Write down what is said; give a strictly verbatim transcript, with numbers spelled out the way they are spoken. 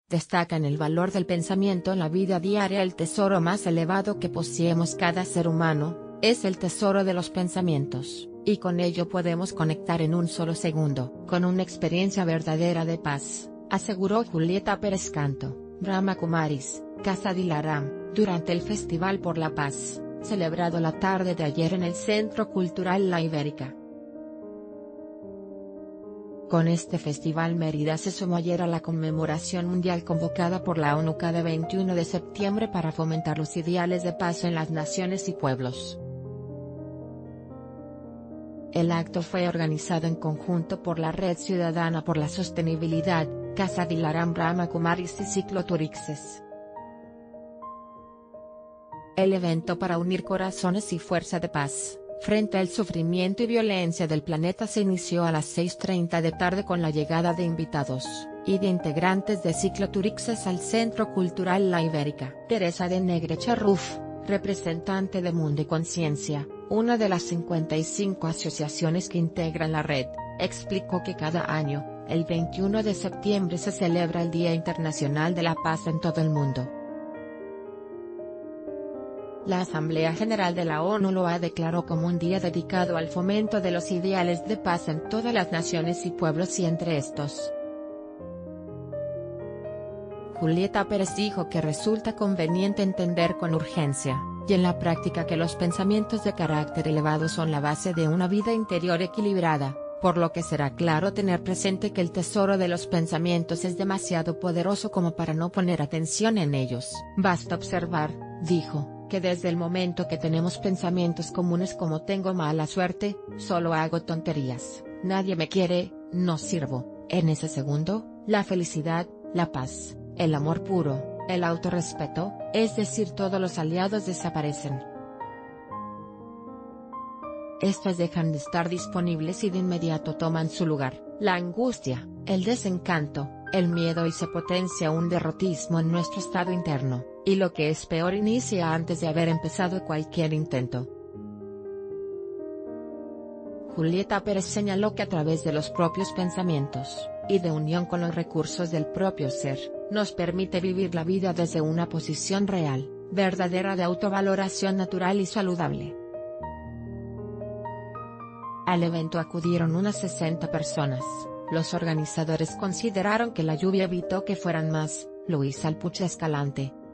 destacan el valor del pensamiento en la vida diaria. El tesoro más elevado que poseemos cada ser humano, es el tesoro de los pensamientos, y con ello podemos conectar en un solo segundo con una experiencia verdadera de paz, aseguró Julieta Pérez Canto, Brahma Kumaris, Casa Dilaram, durante el Festival por la Paz, celebrado la tarde de ayer en el Centro Cultural La Ibérica. Con este festival Mérida se sumó ayer a la conmemoración mundial convocada por la ONU cada veintiuno de septiembre para fomentar los ideales de paz en las naciones y pueblos. El acto fue organizado en conjunto por la Red Ciudadana por la Sostenibilidad, Casa Dilaram, Brahma Kumaris y Cicloturixes. El evento para unir corazones y fuerza de paz frente al sufrimiento y violencia del planeta se inició a las seis treinta de tarde con la llegada de invitados y de integrantes de Cicloturixes al Centro Cultural La Ibérica. Teresa de Negre Charruf, representante de Mundo y Conciencia, una de las cincuenta y cinco asociaciones que integran la red, explicó que cada año, el veintiuno de septiembre se celebra el Día Internacional de la Paz en todo el mundo. La Asamblea General de la ONU lo ha declarado como un día dedicado al fomento de los ideales de paz en todas las naciones y pueblos y entre estos. Julieta Pérez dijo que resulta conveniente entender con urgencia, y en la práctica, que los pensamientos de carácter elevado son la base de una vida interior equilibrada, por lo que será claro tener presente que el tesoro de los pensamientos es demasiado poderoso como para no poner atención en ellos. Basta observar, dijo, que desde el momento que tenemos pensamientos comunes como tengo mala suerte, solo hago tonterías, nadie me quiere, no sirvo, en ese segundo, la felicidad, la paz, el amor puro, el autorrespeto, es decir, todos los aliados desaparecen. Estos dejan de estar disponibles y de inmediato toman su lugar, la angustia, el desencanto, el miedo, y se potencia un derrotismo en nuestro estado interno, y lo que es peor, inicia antes de haber empezado cualquier intento. Julieta Pérez señaló que a través de los propios pensamientos, y de unión con los recursos del propio ser, nos permite vivir la vida desde una posición real, verdadera, de autovaloración natural y saludable. Al evento acudieron unas sesenta personas. Los organizadores consideraron que la lluvia evitó que fueran más. Luis Alpuche Escalante,